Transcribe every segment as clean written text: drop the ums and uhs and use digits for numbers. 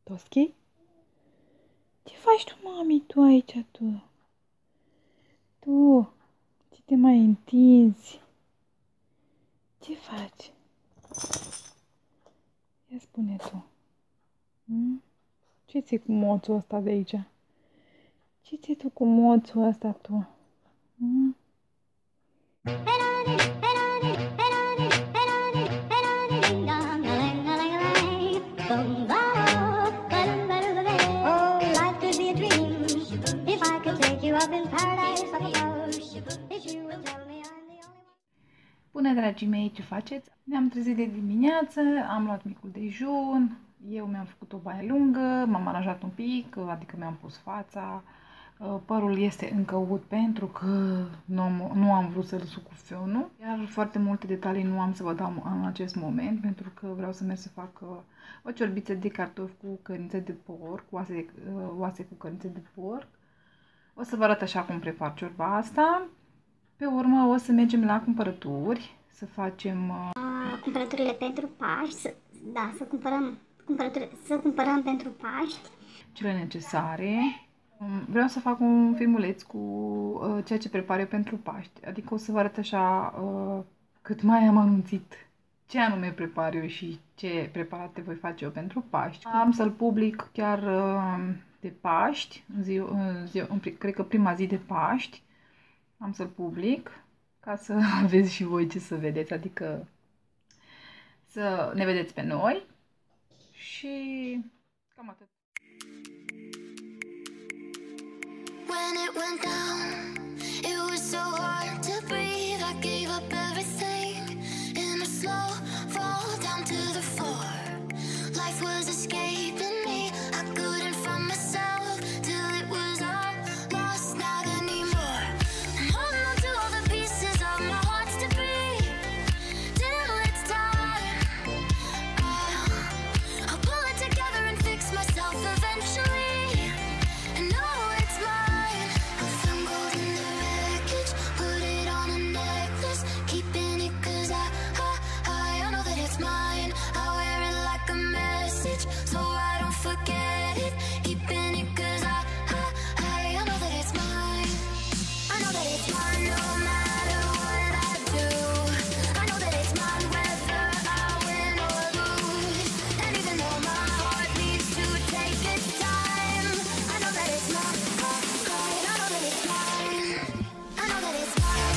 Toschi? Ce faci tu, mami, tu aici, tu? Tu, ce te mai întinzi? Ce faci? Ia spune tu. Ce ți cu moțul ăsta de aici? Ce ți tu cu moțul ăsta tu? Bună, dragii mei, ce faceți? Ne-am trezit de dimineață, am luat micul dejun, eu mi-am făcut o baie lungă, m-am aranjat un pic, adică mi-am pus fața, părul este încă ud pentru că nu am vrut să-l suc cu fionul, iar foarte multe detalii nu am să vă dau în acest moment, pentru că vreau să merg să fac o ciorbiță de cartofi cu cărințe de porc, oase cu cărințe de porc. O să vă arăt așa cum prepar ciorba asta. Pe urmă o să mergem la cumpărături, să facem cumpărăturile pentru Paști, să cumpărăm pentru Paști cele necesare. Vreau să fac un filmuleț cu ceea ce prepar eu pentru Paști, adică o să vă arăt așa cât mai am anunțit ce anume prepar eu și ce preparate voi face eu pentru Paști. Am să-l public chiar de Paști, cred că prima zi de Paști. Am să-l public ca să aveți și voi ce să vedeți, adică să ne vedeți pe noi și cam atât. When it went down, it was so hard to breathe. I gave up everything in a slow fall down to the floor. Life was escaping me. I couldn't find myself till it was all lost, not anymore. I'm holding on to all the pieces of my heart's debris till it's time. I'll pull it together and fix myself eventually. And know it's mine. I found gold in the wreckage, put it on a necklace, keeping it 'cause I know that it's mine. I wear it like a message, so I don't forget it. Keeping it 'cause I know that it's mine. I know that it's mine no matter what I do. I know that it's mine whether I win or lose. And even though my heart needs to take its time, I know that it's mine. I know that it's mine. I know that it's mine.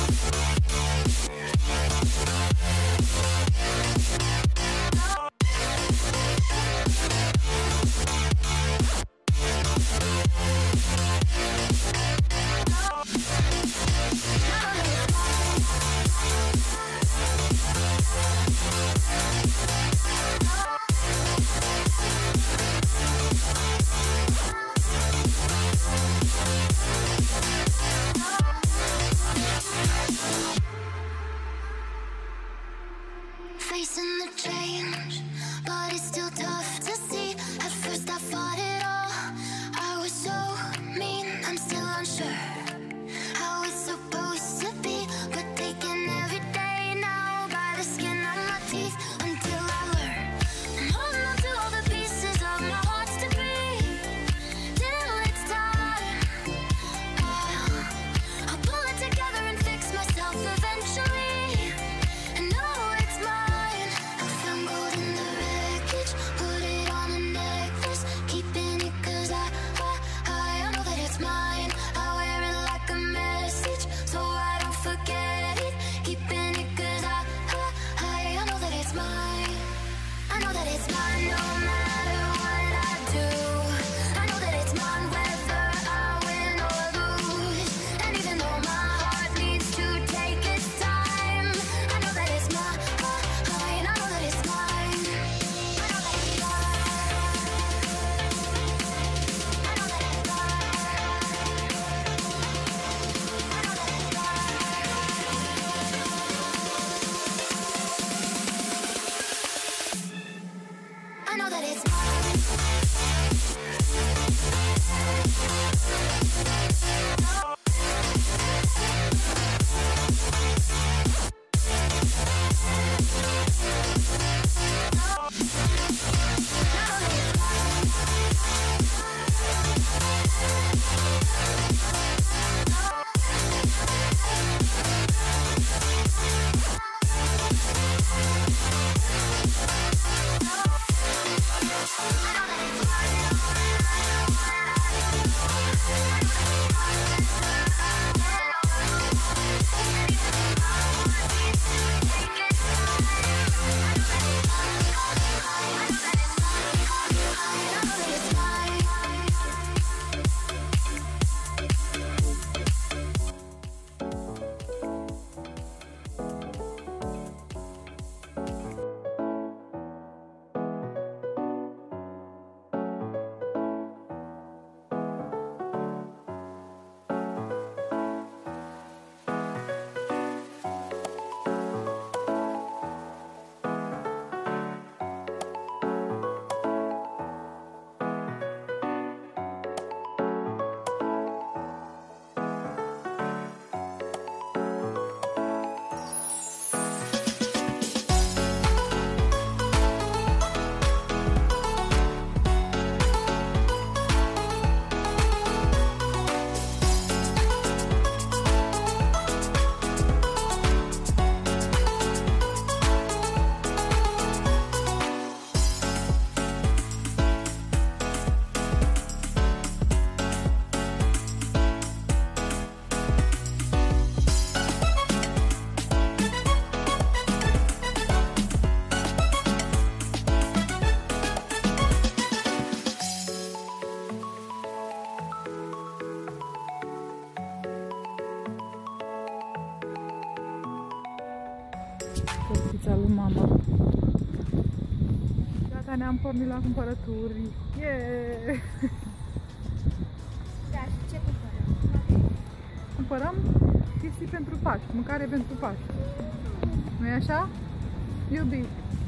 Cărțița lui mama. Gata, ne-am pornit la cumpărături. Yeah! Da, și ce cumpărăm? Cumpărăm chestii pentru Paști, mâncare pentru Paști. Nu-i așa? Iubi?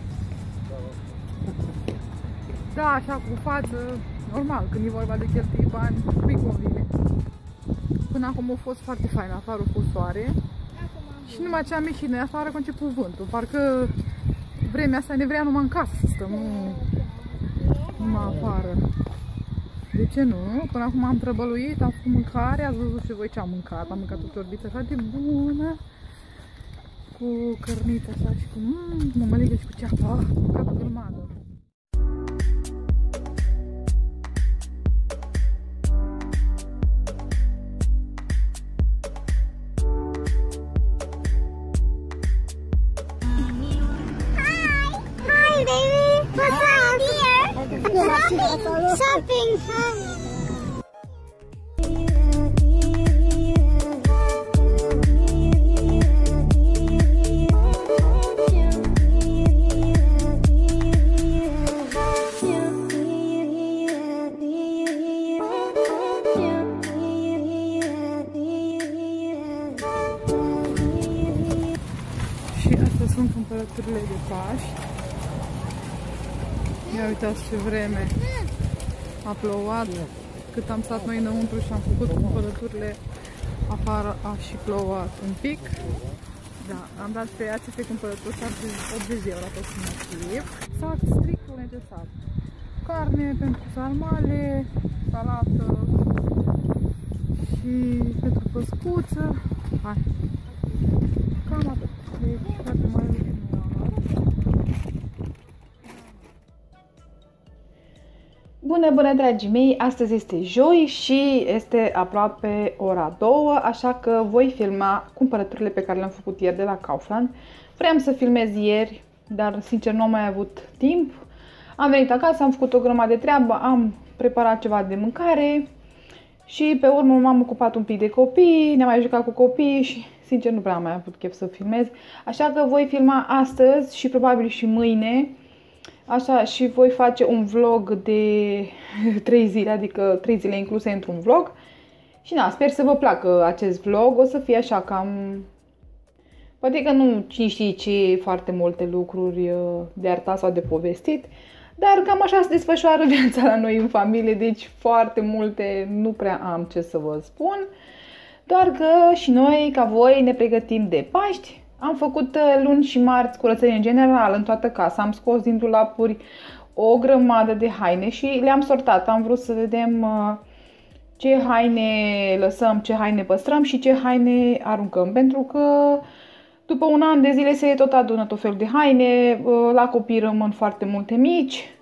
Da, așa cu față, normal, când e vorba de cheltui bani, nu-i convine. Până acum a fost foarte fain, afară a fost soare. Și numai ce am ieșit noi afară, a început vântul. Parcă vremea asta ne vrea numai în casă să stăm, nu numai afară. De ce nu? Până acum am trăbăluit, am făcut mâncare, ați văzut și voi ce am mâncat. Am mâncat o torbiță așa de bună, cu cărniță așa și cu mămăligă și cu ceapă. Am mâncat o grămadă. Shopping! Și astea sunt cumpărăturile de Paști. Ia uitați ce vreme. A plouat. Cât am stat noi înăuntru și am făcut cumpărăturile, afară a și plouat un pic. Da, am dat pe aceste cumpărături 80 de euro aproximativ. Exact, strictul necesar. Carne pentru sarmale, salată și pentru păscuță. Hai. Cam atât. Deci foarte mare lucru. Bună, dragii mei! Astăzi este joi și este aproape ora 2, așa că voi filma cumpărăturile pe care le-am făcut ieri de la Kaufland. Vreau să filmez ieri, dar sincer nu am mai avut timp. Am venit acasă, am făcut o grămadă de treabă, am preparat ceva de mâncare și pe urmă m-am ocupat un pic de copii, ne-am mai jucat cu copiii și sincer nu prea am mai avut chef să filmez. Așa că voi filma astăzi și probabil și mâine. Așa, și voi face un vlog de 3 zile, adică 3 zile incluse într-un vlog. Și na, sper să vă placă acest vlog, o să fie așa cam... Poate că nu știi ce foarte multe lucruri de arătat sau de povestit, dar cam așa se desfășoară viața la noi în familie, deci foarte multe nu prea am ce să vă spun. Doar că și noi, ca voi, ne pregătim de Paști. Am făcut luni și marți curățenie în general în toată casa, am scos din dulapuri o grămadă de haine și le-am sortat. Am vrut să vedem ce haine lăsăm, ce haine păstrăm și ce haine aruncăm, pentru că după un an de zile se tot adună tot felul de haine, la copii rămân foarte multe mici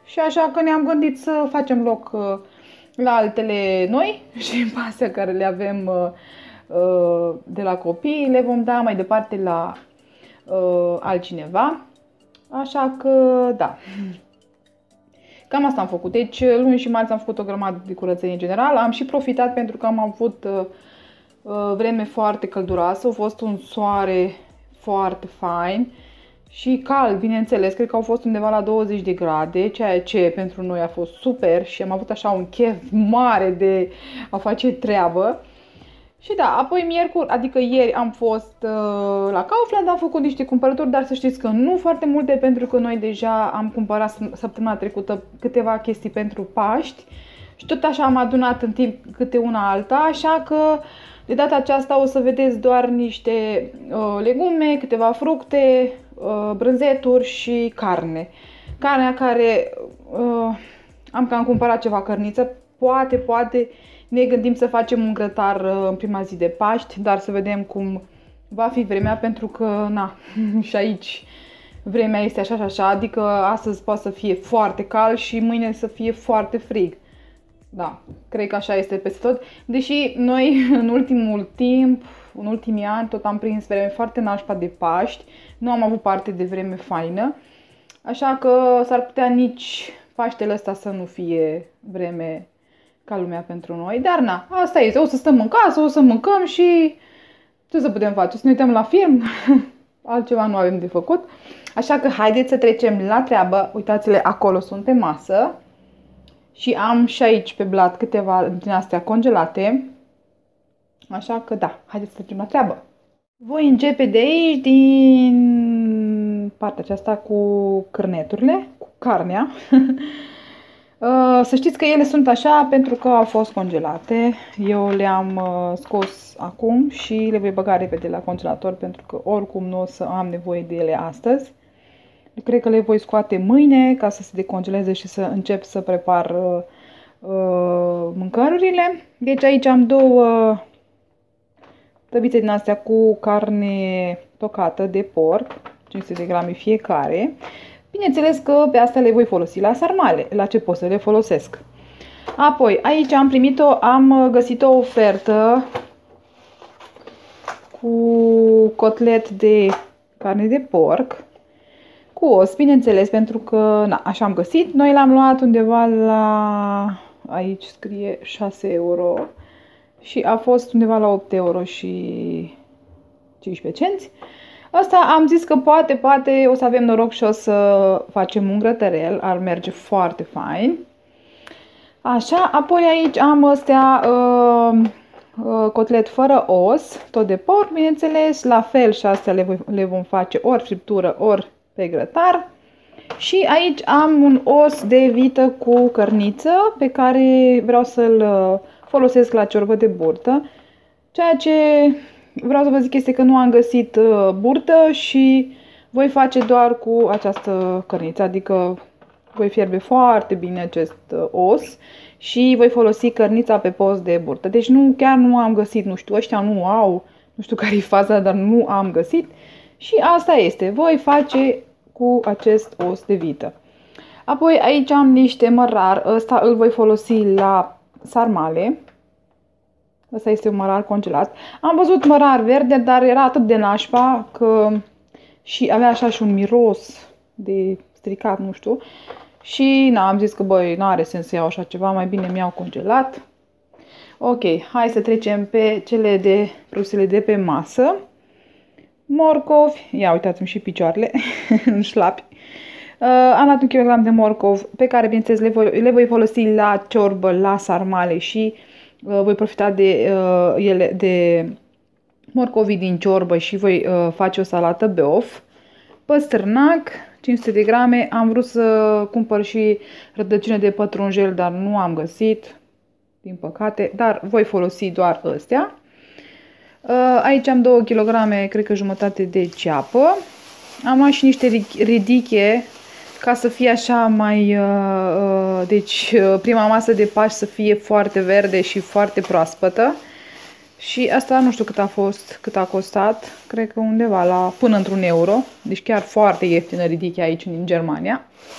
Și așa că ne-am gândit să facem loc la altele noi și în astea care le avem de la copii le vom da mai departe la altcineva. Așa că, da. Cam asta am făcut. Deci, luni și marți am făcut o grămadă de curățenie în general. Am și profitat pentru că am avut vreme foarte călduroasă. A fost un soare foarte fain și cald, bineînțeles. Cred că au fost undeva la 20 de grade, ceea ce pentru noi a fost super și am avut așa un chef mare de a face treabă. Și da, apoi miercuri, adică ieri am fost la Kaufland, am făcut niște cumpărături, dar să știți că nu foarte multe, pentru că noi deja am cumpărat săptămâna trecută câteva chestii pentru Paști și tot așa am adunat în timp câte una alta, așa că de data aceasta o să vedeți doar niște legume, câteva fructe, brânzeturi și carne. Carnea care am cam cumpărat ceva cărniță, poate ne gândim să facem un grătar în prima zi de Paști, dar să vedem cum va fi vremea, pentru că, na, și aici vremea este așa și așa, adică astăzi poate să fie foarte cald și mâine să fie foarte frig. Da, cred că așa este peste tot, deși noi în ultimul timp, în ultimii ani, tot am prins vreme foarte nașpa de Paști, nu am avut parte de vreme faină, așa că s-ar putea nici Paștele ăsta să nu fie vreme ca lumea pentru noi, dar na, asta este, o să stăm în casă, o să mâncăm și ce să putem face, să ne uităm la film, altceva nu avem de făcut, așa că haideți să trecem la treabă. Uitați-le, acolo sunt pe masă și am și aici pe blat câteva din astea congelate, așa că da, haideți să trecem la treabă. Voi începe de aici, din partea aceasta cu cârneturile, cu carnea. Să știți că ele sunt așa pentru că au fost congelate. Eu le-am scos acum și le voi băga repede la congelator, pentru că oricum nu o să am nevoie de ele astăzi. Cred că le voi scoate mâine ca să se decongeleze și să încep să prepar mâncărurile. Deci aici am două tăbițe din astea cu carne tocată de porc, 500 de grame fiecare. Bineînțeles că pe astea le voi folosi la sarmale, la ce pot să le folosesc. Apoi, aici am găsit o ofertă cu cotlet de carne de porc, cu os, bineînțeles, pentru că, na, așa am găsit. Noi l-am luat undeva la, aici scrie 6 euro și a fost undeva la 8 euro și 15 cenți. Asta am zis că poate o să avem noroc și o să facem un grătărel, ar merge foarte fain. Așa, apoi aici am astea cotlet fără os, tot de porc, bineînțeles, la fel și astea le vom face ori friptură, ori pe grătar. Și aici am un os de vită cu cărniță pe care vreau să-l folosesc la ciorbă de burtă, ceea ce vreau să vă zic este că nu am găsit burtă și voi face doar cu această cărniță, adică voi fierbe foarte bine acest os și voi folosi cărnița pe post de burtă. Deci chiar nu am găsit, nu știu, ăștia nu au, nu știu care e faza, dar nu am găsit și asta este, voi face cu acest os de vită. Apoi aici am niște mărar, ăsta îl voi folosi la sarmale. Asta este un mărar congelat. Am văzut mărar verde, dar era atât de nașpa că și avea așa și un miros de stricat, nu știu. Și am zis că, băi, nu are sens să iau așa ceva, mai bine mi-au congelat. Ok, hai să trecem pe cele de produsele de pe masă. Morcovi, ia uitați-mi și picioarele în șlapi. Am luat 1 kg de morcov pe care, bineînțeles, le voi folosi la ciorbă, la sarmale și voi profita de morcovii din ciorbă și voi face o salată beof. Păstârnac, 500 de grame. Am vrut să cumpăr și rădăcine de pătrunjel, dar nu am găsit, din păcate, dar voi folosi doar astea. Aici am 2 kg, cred că jumătate de ceapă. Am luat și niște ridiche ca să fie așa mai, deci prima masă de Paști să fie foarte verde și foarte proaspătă. Și asta nu știu cât a fost, cât a costat, cred că undeva la până într-un euro, deci chiar foarte ieftină ridiche aici în Germania.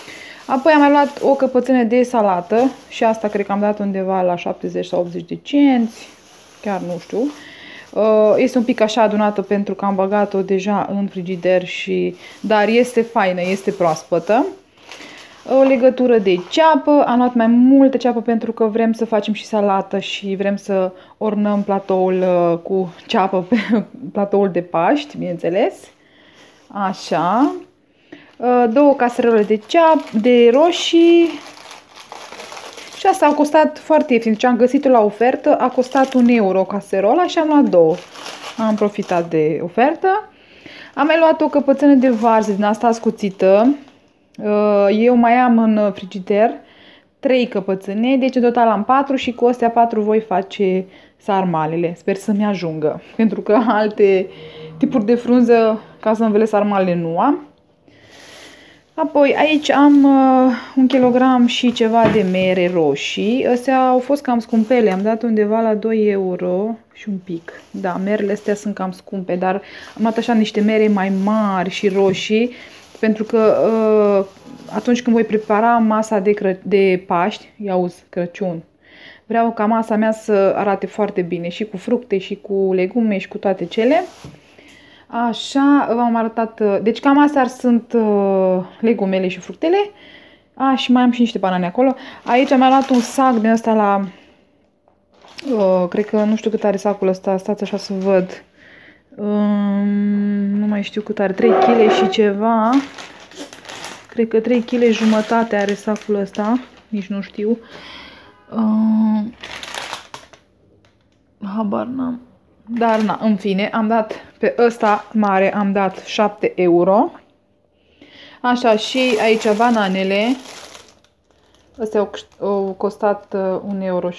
Apoi am mai luat o căpățână de salată și asta cred că am dat undeva la 70 sau 80 de cenți, chiar nu știu. Este un pic așa adunată pentru că am băgat-o deja în frigider dar este faină, este proaspătă. O legătură de ceapă, am luat mai multă ceapă pentru că vrem să facem și salată și vrem să ornăm platoul cu ceapă pe platoul de Paști, bineînțeles. Așa. 2 caserole de roșii. Și asta a costat foarte ieftin. Deci am găsit-o la ofertă, a costat 1 euro caserola și am luat 2. Am profitat de ofertă. Am mai luat o căpățână de varză din asta ascuțită. Eu mai am în frigider 3 căpățâne, deci în total am 4 și cu astea 4 voi face sarmalele. Sper să-mi ajungă, pentru că alte tipuri de frunză ca să învelesc sarmalele nu am. Apoi aici am 1 kg și ceva de mere roșii. Astea au fost cam scumpele, am dat undeva la 2 euro și un pic. Da, merele astea sunt cam scumpe, dar am luat așa niște mere mai mari și roșii, pentru că atunci când voi prepara masa de Paști, iauzi, Crăciun, vreau ca masa mea să arate foarte bine și cu fructe și cu legume și cu toate cele. Așa, v-am arătat, deci cam astea sunt legumele și fructele. Și mai am și niște banane acolo. Aici am mai luat un sac din ăsta la, cred că nu știu cât are sacul ăsta, stați așa să văd. Nu mai știu cât are, 3 kg și ceva. Cred că 3 kg jumătate are sacul ăsta, nici nu știu. Habar n-am. Dar na, în fine, am dat pe ăsta mare, am dat 7 euro. Așa, și aici bananele. Astea au costat 1,74 euro.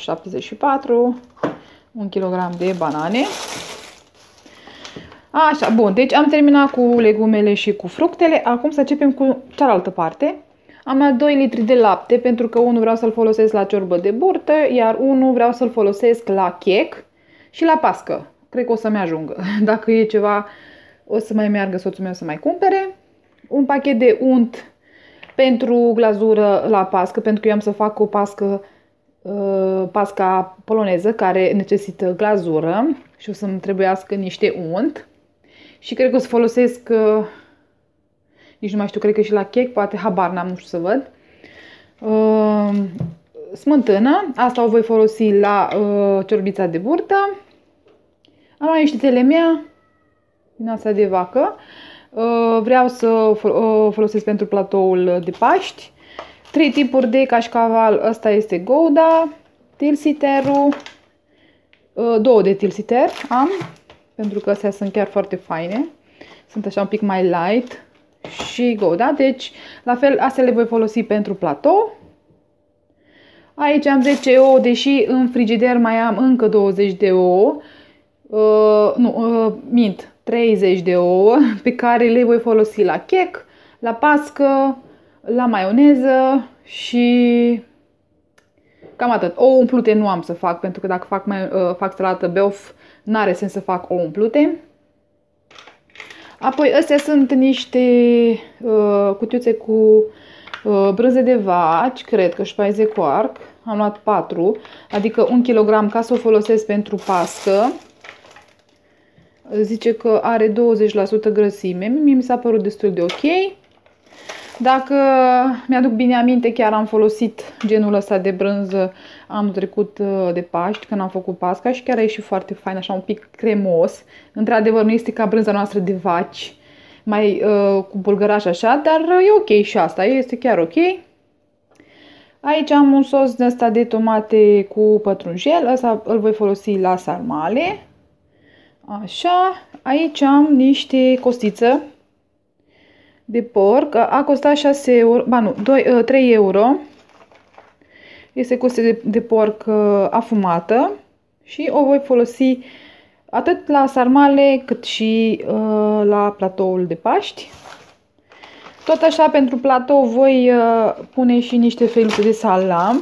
1 kg de banane. Așa, bun, deci am terminat cu legumele și cu fructele. Acum să începem cu cealaltă parte. Am luat 2 litri de lapte, pentru că unul vreau să-l folosesc la ciorbă de burtă, iar unul vreau să-l folosesc la chec și la pască. Cred că o să-mi ajungă. Dacă e ceva, o să mai meargă soțul meu să mai cumpere. Un pachet de unt pentru glazură la pască, pentru că eu am să fac o pasca poloneză care necesită glazură și o să-mi trebuiască niște unt. Și cred că o să folosesc, nici nu mai știu, cred că și la chec, poate habar n-am, nu știu să văd. Smântână, asta o voi folosi la ciorbița de burtă. Am mai niște telemea din asta de vacă. Vreau să o folosesc pentru platoul de Paști. 3 tipuri de cașcaval. Ăsta este Gouda, Tilsiterul. 2 de Tilsiter am, pentru că astea sunt chiar foarte faine. Sunt așa un pic mai light. Și Gouda. Deci, la fel, astea le voi folosi pentru platou. Aici am 10 ouă, deși în frigider mai am încă 20 de ouă. Mint, 30 de ouă pe care le voi folosi la chec, la pască, la maioneză și cam atât. Ouă umplute nu am să fac, pentru că dacă fac salată beof, n-are sens să fac ouă umplute. Apoi astea sunt niște cutiuțe cu brânze de vaci, cred că șpaize cu arc. Am luat 4, adică 1 kg ca să o folosesc pentru pască. Zice că are 20% grăsime. Mie mi s-a părut destul de ok. Dacă mi-aduc bine aminte, chiar am folosit genul ăsta de brânză anul trecut de Paști, când am făcut pasca și chiar a ieșit foarte fain, așa un pic cremos. Într-adevăr nu este ca brânza noastră de vaci, mai cu bulgăraș așa, dar e ok și asta, este chiar ok. Aici am un sos din ăsta de tomate cu pătrunjel, ăsta îl voi folosi la sarmale. Așa, aici am niște costiță de porc, a costat 6 euro, 3 euro. Este costiță de porc afumată și o voi folosi atât la sarmale cât și la platoul de Paști. Tot așa, pentru platou voi pune și niște feluțe de salam.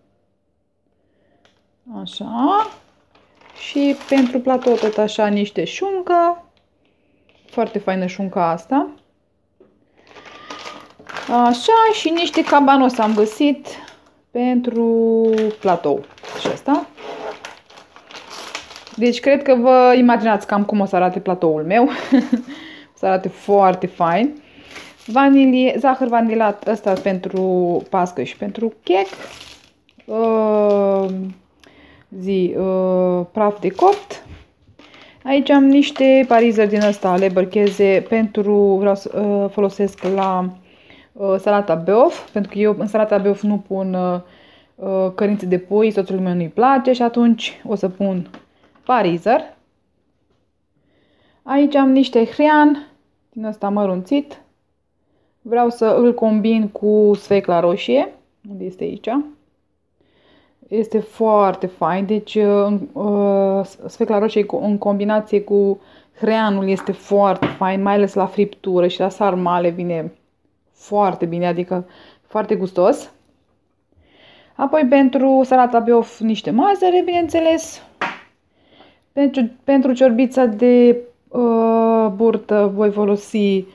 Așa. Și pentru platou tot așa niște șuncă. Foarte faină șunca asta. Așa, și niște cabanos am găsit pentru platou. Și asta. Deci cred că vă imaginați cam cum o să arate platoul meu. O să arate foarte fain. Vanilie, zahăr vanilat, ăsta pentru pască și pentru chec. Praf de copt. Aici am niște parizări din ăsta, lebercheze, vreau să folosesc la salata beof, pentru că eu în salata beof nu pun cărințe de pui, soțul meu nu-i place și atunci o să pun parizer. Aici am niște hrean din ăsta mărunțit. Vreau să îl combin cu sfecla roșie. Unde este aici? Este foarte fain. Deci sfecla roșie în combinație cu hreanul este foarte fain, mai ales la friptură și la sarmale vine foarte bine, adică foarte gustos. Apoi pentru salata beof niște mazăre, bineînțeles. Pentru ciorbița de burtă voi folosi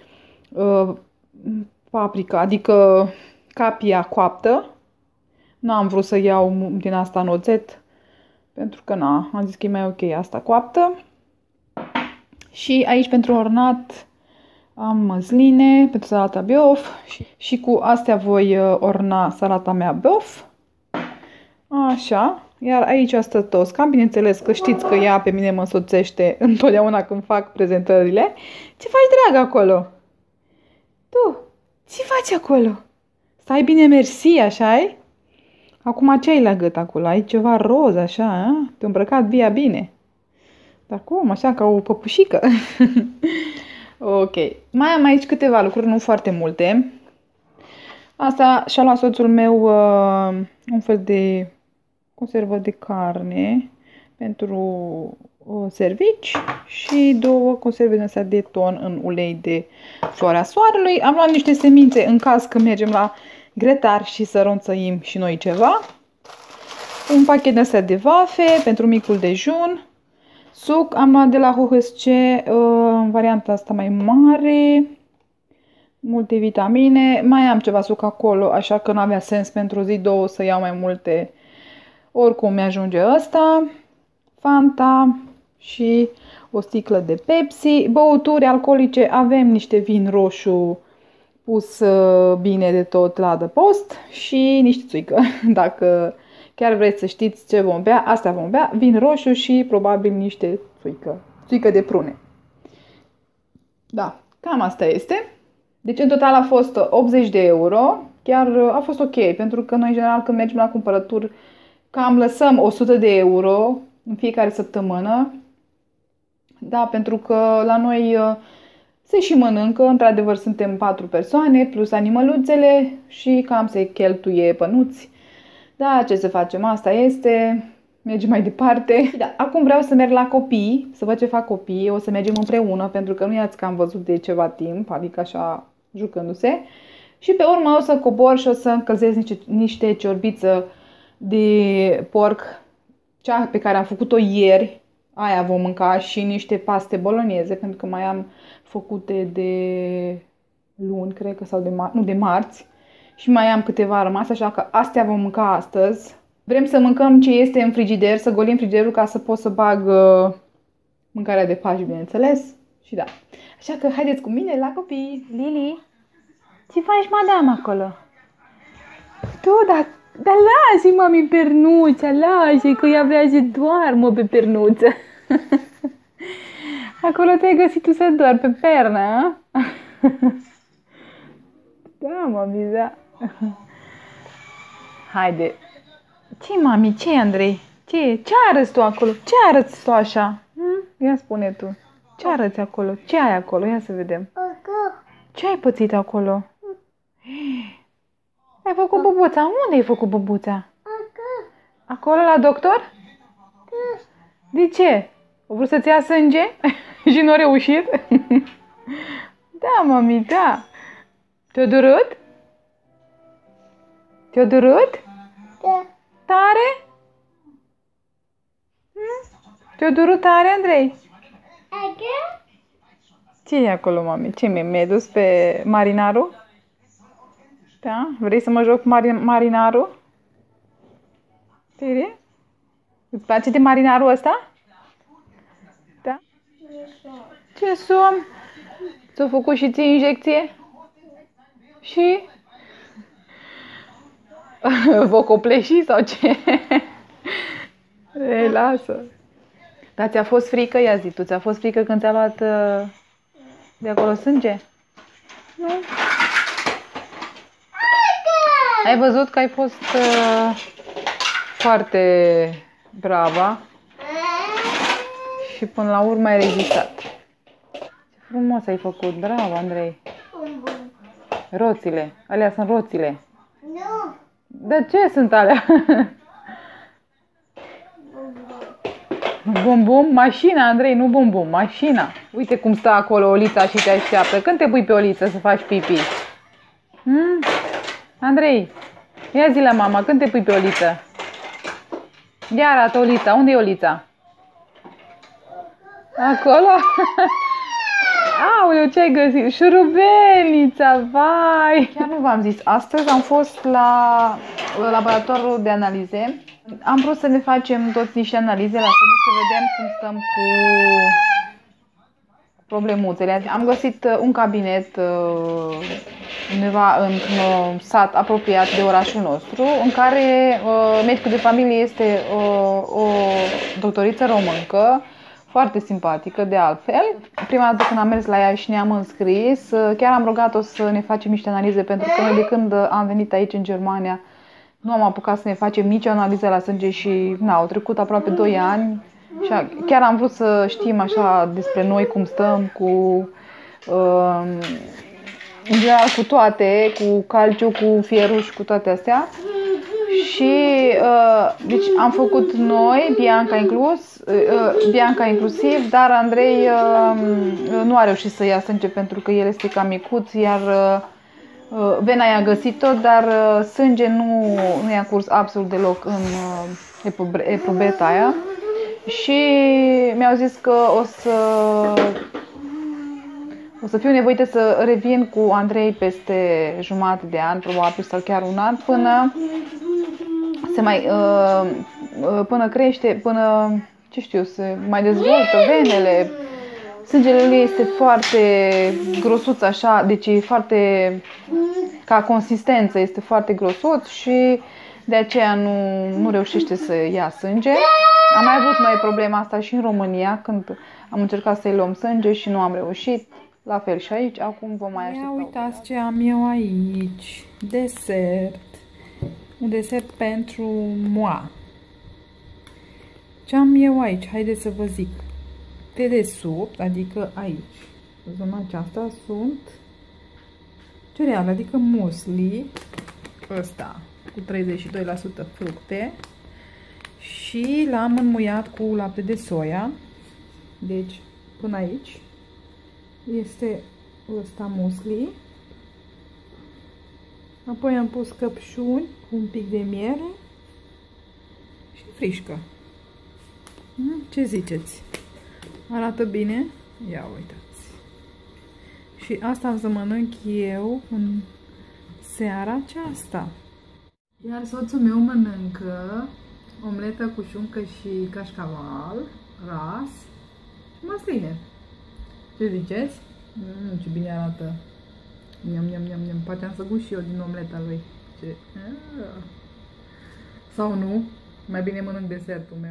paprika, adică capia coaptă. Nu am vrut să iau din asta în oțet, pentru că am zis că e mai ok asta coaptă. Și aici pentru ornat am măsline pentru salata beof și cu astea voi orna salata mea beof. Așa. Iar aici stă Tosca, bineînțeles că știți că ea pe mine mă însoțește întotdeauna când fac prezentările. Ce faci, dragă, acolo? Tu, ce faci acolo? Stai bine, mersi, așa-i? Acum ce ai la gât acolo? Ai ceva roz, așa, a? Te-a îmbrăcat bine. Dar cum? Așa, ca o păpușică. Ok. Mai am aici câteva lucruri, nu foarte multe. Asta și-a luat soțul meu un fel de conservă de carne pentru servici și 2 conserve din astea de ton în ulei de floarea soarelui. Am luat niște semințe în caz că mergem la grătar și să ronțăim și noi ceva. Un pachet de astea de vafe pentru micul dejun. Suc am luat de la HSC în varianta asta mai mare. Multe vitamine. Mai am ceva suc acolo, așa că nu avea sens pentru o zi, 2 să iau mai multe. Oricum mi-ajunge ăsta. Fanta și o sticlă de Pepsi. Băuturi alcoolice, avem niște vin roșu pus bine de tot la adăpost și niște țuică. Dacă chiar vreți să știți ce vom bea, astea vom bea. Vin roșu și probabil niște țuică. Țuică de prune. Da, cam asta este. Deci în total a fost 80 de euro. Chiar a fost ok, pentru că noi în general când mergem la cumpărături cam lăsăm 100 de euro în fiecare săptămână. Da, pentru că la noi se și mănâncă, într-adevăr suntem 4 persoane, plus animăluțele și cam se cheltuie pănuți. Da, ce să facem, asta este, mergem mai departe. Da, acum vreau să merg la copii, să văd ce fac copiii, o să mergem împreună, pentru că nu i-ați cam văzut de ceva timp, adică așa jucându-se. Și pe urmă o să cobor și o să încălzesc niște ciorbiță de porc, cea pe care am făcut-o ieri, aia vom mânca, și niște paste bolonieze, pentru că mai am făcute de luni, cred că, sau de marți, și mai am câteva rămase, așa că astea vom mânca astăzi. Vrem să mâncăm ce este în frigider, să golim frigiderul ca să pot să bag mâncarea de Paști, bineînțeles. Și da. Așa că haideți cu mine la copii. Lili, ce faci, madame, acolo? Tu, dar lasă-i, mami, pernuța, lasă-i, că ea vrea să doarmă pe pernuță. Acolo te-ai găsit tu să dormi pe pernă, a? Da, mami, da. Haide. Ce, mami, ce, Andrei? Ce arăți tu acolo? Ce arăți tu așa? Ia spune tu. Ce arăți acolo? Ce ai acolo? Ia să vedem. Ce ai pățit acolo? Ai făcut bubuța? Unde ai făcut bubuța? Acolo la doctor? De ce? O vrut să-ți ia sânge? Și nu a reușit? Da, mami, da. Te-a durut? Te-a durut? Da. Tare? Te-a durut tare, Andrei? Ce e acolo, mami? Ce mi-ai dus pe marinarul? Da? Vrei să mă joc cu marinarul? Tiri? Îți place de marinarul ăsta? Da? Ce somn? Ți-a făcut și ție injecție? Și? Vă copleși sau ce? Ei, lasă. Dar ți-a fost frică? Ia zi tu, ți-a fost frică când ți-a luat de acolo sânge? Nu? Ai văzut că ai fost foarte bravă și până la urmă ai rezistat. Ce frumos ai făcut, bravo, Andrei. Roțile, alea sunt roțile. Nu. Dar ce sunt alea? Bum bum, mașina, Andrei, nu bum bum, mașina. Uite cum stă acolo Olița și te așteaptă. Când te pui pe Oliță să faci pipi? Andrei, ia zi la mama, când te pui pe Oliță? Ia arată Olița, unde e Olița? Acolo? Aoleu, ce ai găsit? Șurubelnița, vai! Chiar nu v-am zis, astăzi am fost la laboratorul de analize. Am vrut să ne facem toți niște analize la sânge, să vedem cum stăm cu problemuțele. Am găsit un cabinet undeva într-un sat apropiat de orașul nostru, în care medicul de familie este o doctoriță româncă, foarte simpatică de altfel. Prima dată când am mers la ea și ne-am înscris, chiar am rugat-o să ne facem niște analize, pentru că noi de când am venit aici în Germania nu am apucat să ne facem nicio analiză la sânge și au trecut aproape 2 ani. Și chiar am vrut să știm așa despre noi, cum stăm cu în general cu toate, cu calciu, cu fierul și cu toate astea. Și deci am făcut noi, Bianca inclusiv, dar Andrei nu a reușit să ia sânge pentru că el este cam micuț, iar vena i-a găsit-o, dar sânge nu i-a curs absolut deloc în eprubeta aia. Și mi-au zis că o să fiu nevoită să revin cu Andrei peste jumătate de an, probabil, sau chiar un an, până se mai până crește, până, ce știu, se mai dezvoltă venele. Sângele lui este foarte grosuț așa, deci e foarte, ca consistență, este foarte grosuț și de aceea nu reușește să ia sânge. Am mai avut noi problema asta și în România, când am încercat să-i luăm sânge și nu am reușit. La fel și aici, acum vom mai aștepta. Ia uitați ce am eu aici. Desert. Un desert pentru moi. Ce am eu aici? Haideți să vă zic. Dedesubt, adică aici, în zona aceasta, sunt cereale, adică musli, ăsta, cu 32% fructe, și l-am înmuiat cu lapte de soia. Deci, până aici este ăsta musli. Apoi am pus căpșuni cu un pic de miere și frișcă. Ce ziceți? Arată bine? Ia uitați. Și asta am să mănânc eu în seara aceasta. Iar soțul meu mănâncă omletă cu șuncă și cașcaval, ras și măsline. Ce ziceți? Ce bine arată. Niam, niam, niam, niam. Poate am să gust și eu din omleta lui. Ce? Sau nu? Mai bine mănânc desertul meu.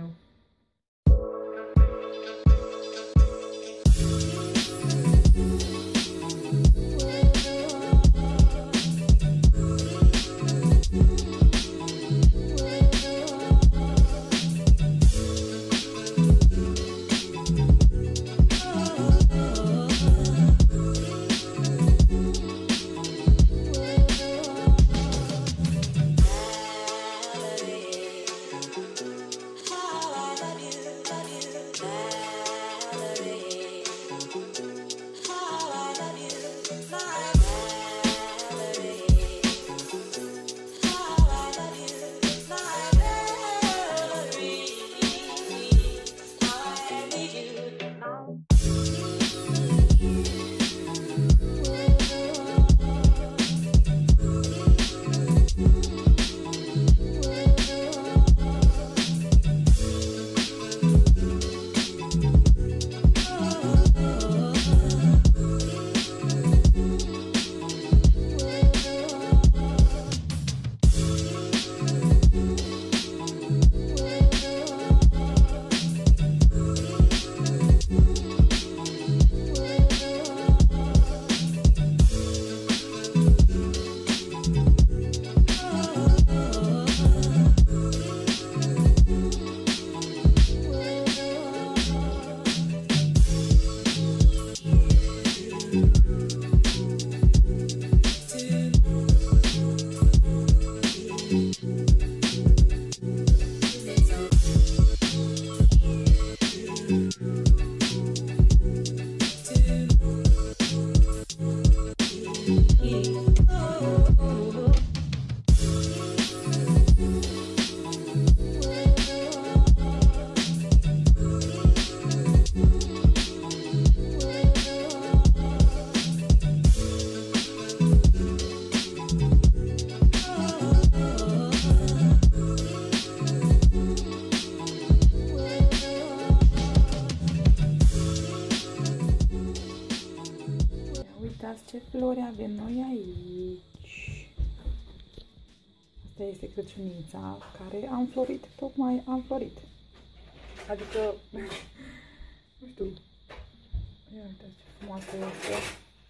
Ce flori avem noi aici? Asta este Crăciunița care a înflorit, tocmai a înflorit. Adică, nu știu, ia uitați ce frumoasă este.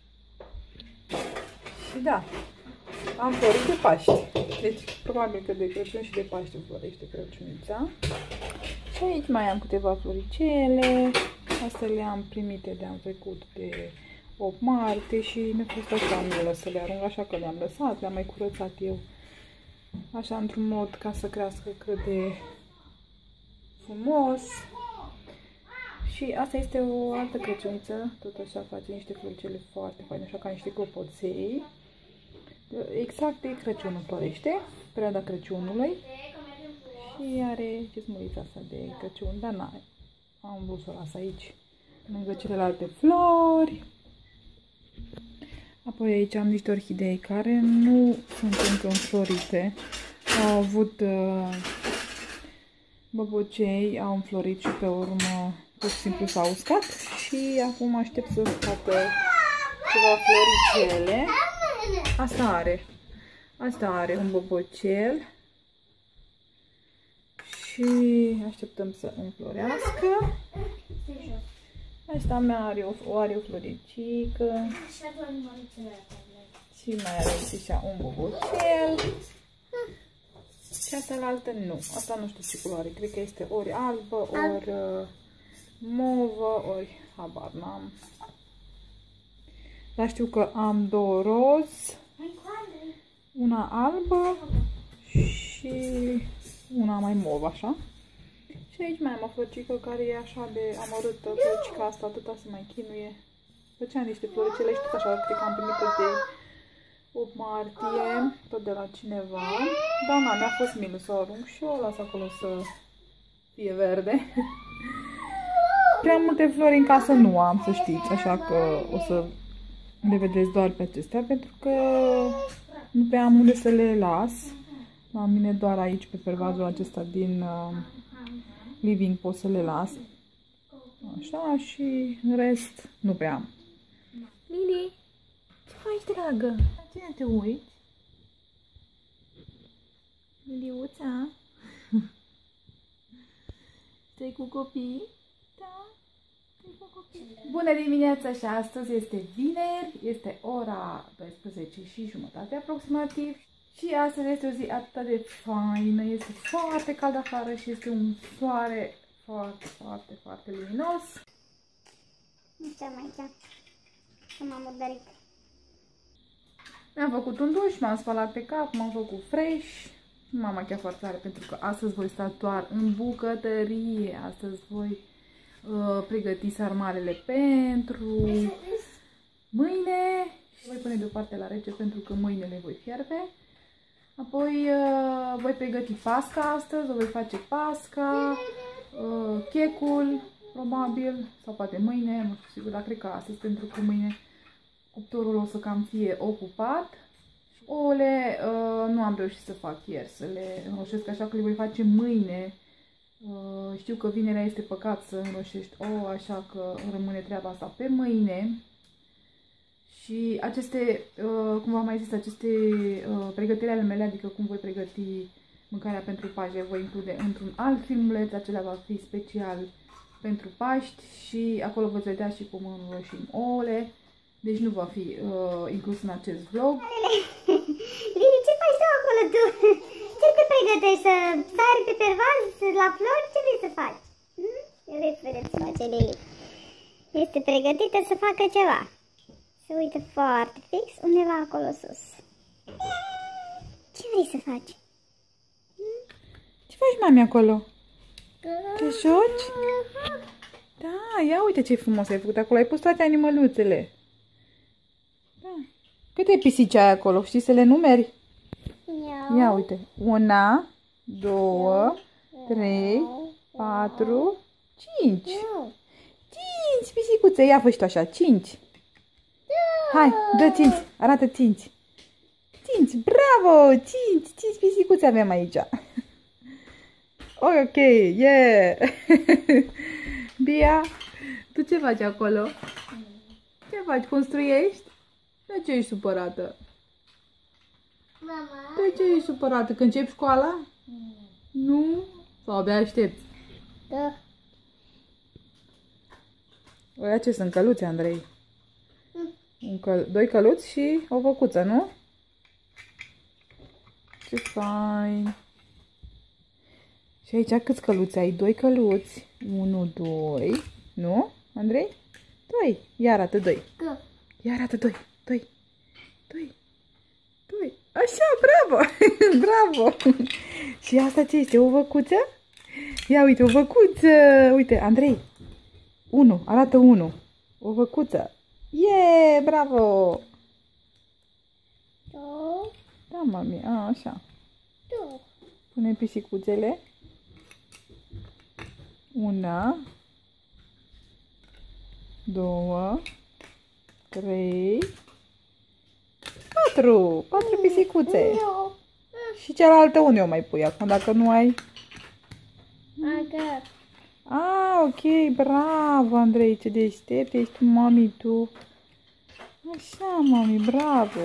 Și da, am florit de Paști. Deci, probabil că de Crăciun și de Paște florește Crăciunița. Și aici mai am câteva floricele. Astea le-am primite de anul trecut de 8 martie și mi-a fost așa milă să le arunc, așa că le-am lăsat, le-am mai curățat eu. Așa, într-un mod ca să crească cât de frumos. Și asta este o altă Crăciuniță, tot așa face niște floricele foarte faine, așa ca niște clopoței. Exact de Crăciunul florește, perioada Crăciunului. Și are cizmulița asta de Crăciun, dar n-ai. Am vrut să o las aici, lângă celelalte flori. Apoi aici am niște orhidei care nu sunt încă înflorite. Au avut băbocei, au înflorit și pe urmă pur și simplu s-au uscat. Și acum aștept să scoată ceva floricele. Asta are un băbocel. Și așteptăm să înflorească. Asta mea are o floricică. Și mai are așa un bobocel. Și asta nu. Asta nu știu ce culoare. Cred că este ori albă, ori movă, ori habar n-am. Dar știu că am două roz. Una albă și una mai mov, așa. Și aici mai am o floricică care e așa de amărâtă. Floricica asta atâta se mai chinuie. Făcea niște floricele și tot așa, cred că am primit tot de 8 martie, tot de la cineva. Dar na, mi-a fost milă să o arunc și o las acolo să fie verde. Prea multe flori în casă nu am, să știți, așa că o să le vedeți doar pe acestea, pentru că nu prea am unde să le las. La mine doar aici, pe pervazul acesta din living, pot să le las. Așa, și în rest nu prea am. Lili, ce faci, dragă? La cine te uiți? Liliuța? Stai cu copii? Da? Stai cu copii? Bună dimineața și astăzi este vineri, este ora 12:30 aproximativ. Și astăzi este o zi atât de faină, este foarte cald afară și este un soare foarte luminos. Nu știu mai chiar. Că m-am murdărit. Mi-am făcut un duș, m-am spălat pe cap, m-am făcut fresh. M-am machiat foarte tare pentru că astăzi voi sta doar în bucătărie. Astăzi voi pregăti sarmalele pentru mâine. Și voi pune deoparte la rece pentru că mâine le voi fierbe. Apoi voi pregăti pasca astăzi, o voi face pasca, checul, probabil, sau poate mâine, nu știu sigur, dar cred că astăzi, pentru că mâine cuptorul o să cam fie ocupat. Ouăle nu am reușit să fac ieri, să le înroșesc, așa că le voi face mâine. Știu că vinerea este păcat să înroșești ouă, așa că rămâne treaba asta pe mâine. Și aceste, cum v-am mai zis, aceste pregătiri ale mele, adică cum voi pregăti mâncarea pentru Paște, voi include într-un alt filmuleț, acela va fi special pentru Paști și acolo veți vedea și cum înroșim ouăle, deci nu va fi inclus în acest vlog. Lili, ce faci tu acolo, tu? Ce te pregătești? Să sari pe pervaz, la flori? Ce vrei să faci? Vrei să face Lili? Este pregătită să facă ceva. Se uită foarte fix undeva acolo sus. Ce vrei să faci? Ce faci, mami, acolo? Te joci? Da, ia uite ce frumos ai făcut acolo. Ai pus toate animăluțele. Da. Câte pisici ai acolo? Știi să le numeri? Ia uite. 1, 2, 3, 4, 5. 5 pisicuțe. Ia fă și tu așa. 5. Hai, dă 5. Arată 5. 5. Bravo! 5 pisicuțe avem aici. Ok, yeah! Bia, tu ce faci acolo? Ce faci? Construiești? De ce ești supărată? Mama? De ce ești supărată? Că începi școala? Nu? Sau abia aștepți? Da. Oia ce sunt căluți, Andrei? Doi căluți și o văcuță, nu? Ce fain! Și aici câți căluți ai? 2 căluți. 1, 2. Nu, Andrei? 2. Ia arată 2. Că. Ia arată 2. 2. 2. 2. Așa, bravo! Bravo! Și asta ce este? O văcuță? Ia uite, o văcuță! Uite, Andrei. 1. Arată 1. O văcuță. Yeah! Bravo! Două. Da, mami. A, așa. Două. Pune pisicuțele. 1, 2, 3, 4. 4 pisicuțe. Eu. Și cealaltă unde o mai pui acum, dacă nu ai? Aga. Ah, ok, bravo, Andrei, ce deștept ești, mami, tu. Așa, mami, bravo.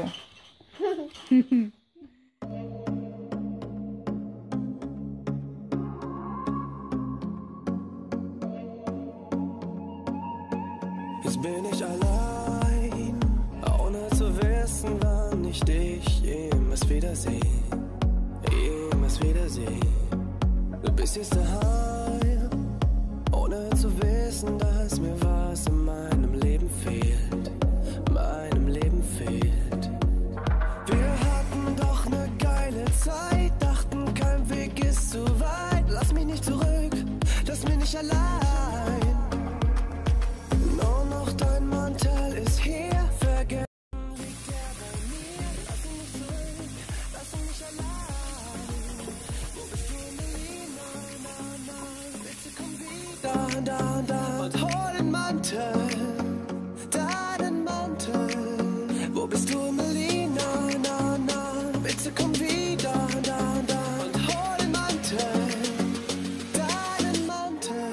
Jetzt bin ich allein, ohne zu wissen, wann ich dich jemals wiedersehe. Jemals wiedersehe. Du bist jetzt daheim, ohne zu wissen, dass mir was in meinem Leben fehlt. Meinem Leben fehlt. Wir hatten doch ne geile Zeit, dachten kein Weg ist zu weit. Lass mich nicht zurück, lass mich nicht allein. Nur noch dein Mantel ist hier, vergessen liegt er bei mir. Lass mich nicht zurück, lass mich nicht allein. Wo bist du, Melina? Na, na, bitte komm wieder da und hol den Mantel, deinen Mantel. Wo bist du, Melina? Na, na, bitte komm wieder da und hol den Mantel, deinen Mantel.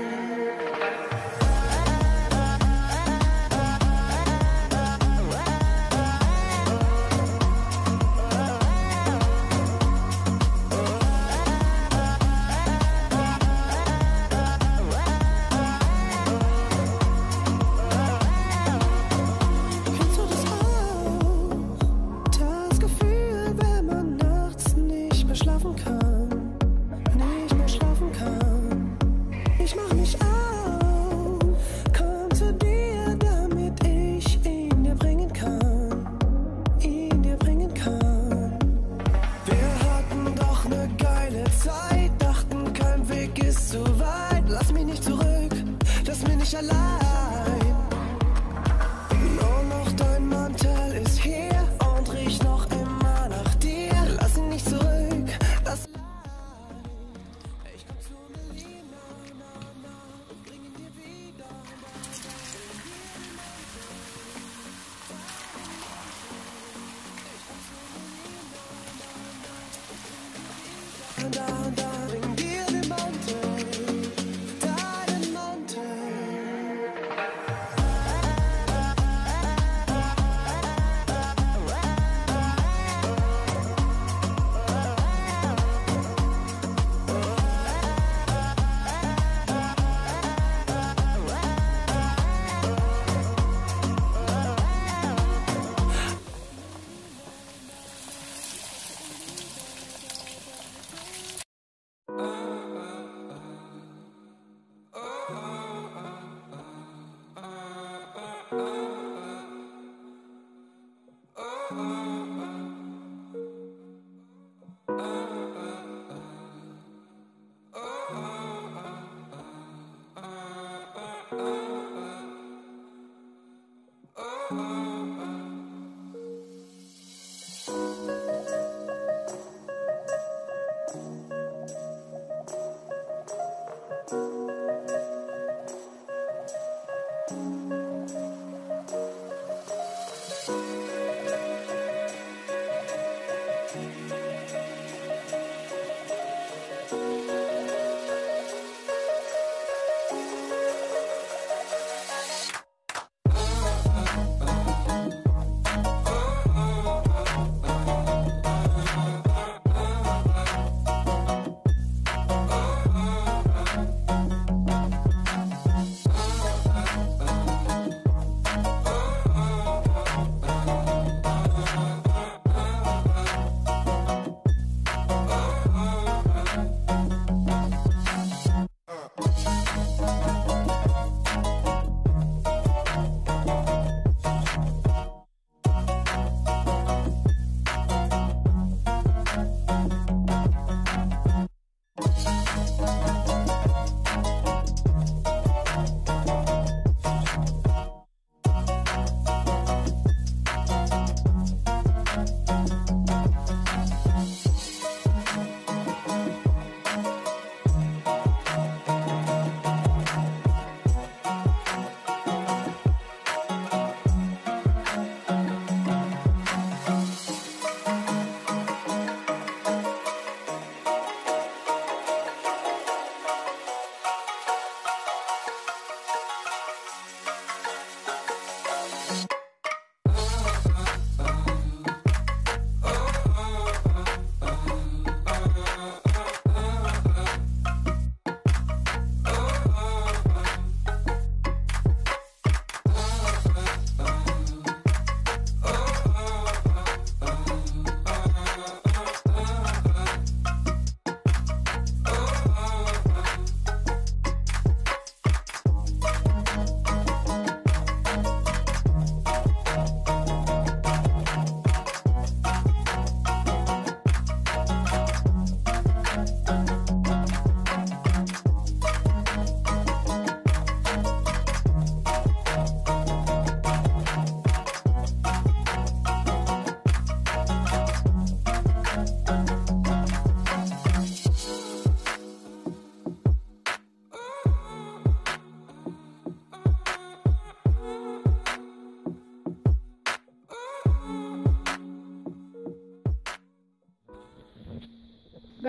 Kennst du das auch? Das Gefühl, wenn man nachts nicht mehr schlafen kann. Nicht mehr schlafen kann. Ich mach mich auf, komm zu dir, damit ich ihn dir bringen kann. Ihn dir bringen kann. Wir hatten doch ne geile Zeit, dachten kein Weg ist zu weit. Lass mich nicht zurück, lass mich nicht allein. Nur noch dein Mantel ist hier und riecht noch immer nach dir. Lass ihn nicht zurück, lass allein. Ich komm zu Melina, na, na, und bring ihn dir wieder. Bring dir den Mantel, deinen Mantel.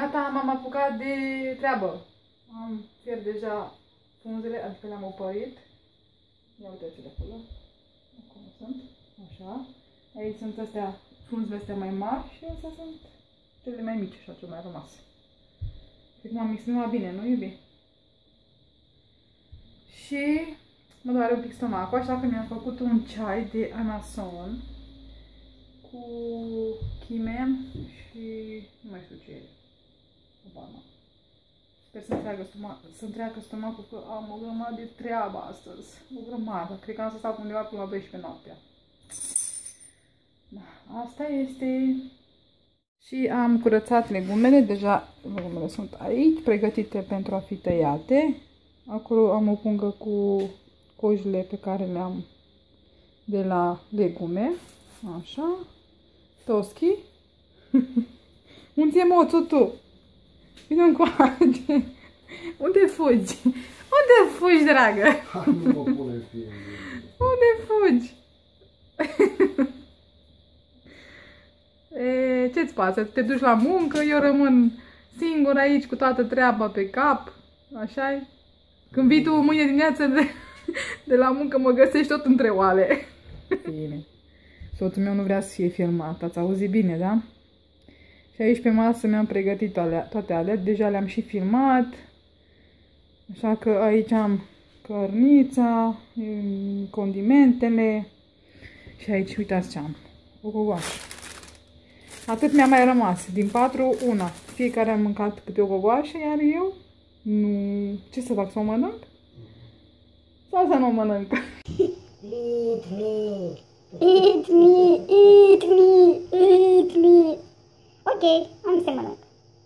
Gata, m-am apucat de treabă. Am fiert deja frunzele, adică le-am opărit. Ia uitați-le acolo. Acum sunt. Așa. Aici sunt astea, frunzele astea mai mari și astea sunt cele mai mici, așa, ce mai rămas. Cred că m-am exprimat bine, nu iubi? Și mă doare un pic stomacul, așa că mi-am făcut un ceai de anason cu chime și nu mai știu ce e. Sper să întreagă stomacul, că am o grămadă de treabă astăzi. O grămadă. Cred că am să stau undeva până la 12 noaptea. Da, asta este. Și am curățat legumele. Deja legumele sunt aici, pregătite pentru a fi tăiate. Acolo am o pungă cu cojile pe care le-am de la legume. Așa. Toschi. Unde e moțul tu? Vino încoace. Unde fugi? Unde fugi, dragă? Nu mă pune fie. Unde fugi? Ce-ți pasă? Te duci la muncă, eu rămân singur aici cu toată treaba pe cap. Așa-i? Când vii tu mâine dimineață de la muncă, mă găsești tot între oale. Bine. Soțul meu nu vrea să fie filmat. Ați auzit bine, da? Și aici pe masă mi-am pregătit toate alea. Deja le-am și filmat. Așa că aici am cărnița, condimentele. Și aici, uitați ce am. O gogoașă. Atât mi-a mai rămas. Din 4, una. Fiecare a mâncat câte o gogoașă, iar eu nu... Ce să fac? Să o mănânc? Sau să nu o mănânc? Eat me, eat me, eat me. Ok, am să mănânc.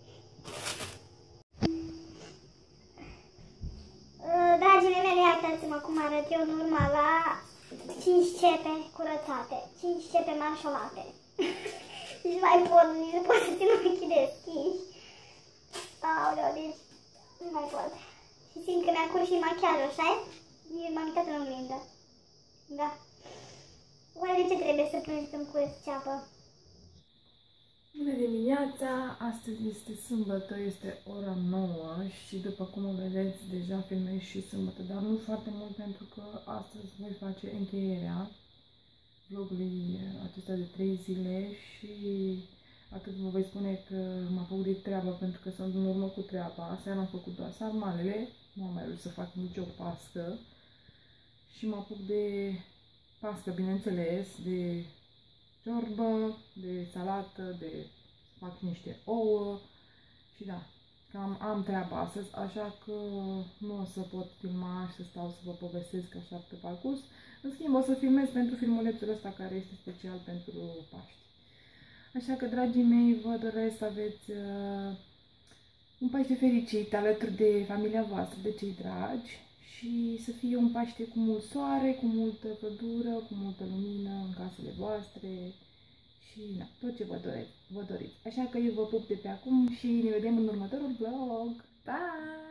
Dragile mele, iartați-mă cum arăt eu în urma la 5 cepe curățate, 5 cepe marșolate. Nici mai pot, nici nu pot să țin ochii deschiși. Aoleu, deci nu mai pot. Și simt că mi-a curs și machiajul, așa-i? M-am uitat în oglindă. Da. Oare de ce trebuie să plângi să-mi curăț ceapă? Bună dimineața! Astăzi este sâmbătă, este ora 9 și după cum o vedeți, deja filmez și sâmbătă, dar nu foarte mult pentru că astăzi voi face încheierea vlogului acesta de 3 zile și atât vă voi spune că mă apuc de treabă pentru că sunt în urmă cu treaba. Seara am făcut doar sarmalele, nu am mai reușit să fac nicio pastă și mă apuc de pastă, bineînțeles, de ciorbă, de salată, de fac niște ouă și da, cam am treaba astăzi, așa că nu o să pot filma și să stau să vă povestesc așa pe parcurs. În schimb, o să filmez pentru filmulețul ăsta care este special pentru Paști. Așa că, dragii mei, vă doresc să aveți un Paște fericit alături de familia voastră, de cei dragi și să fie un Paște cu mult soare, cu multă căldură, cu multă lumină în casele voastre și na, tot ce vă doriți. Așa că eu vă pup de pe acum și ne vedem în următorul vlog. Pa!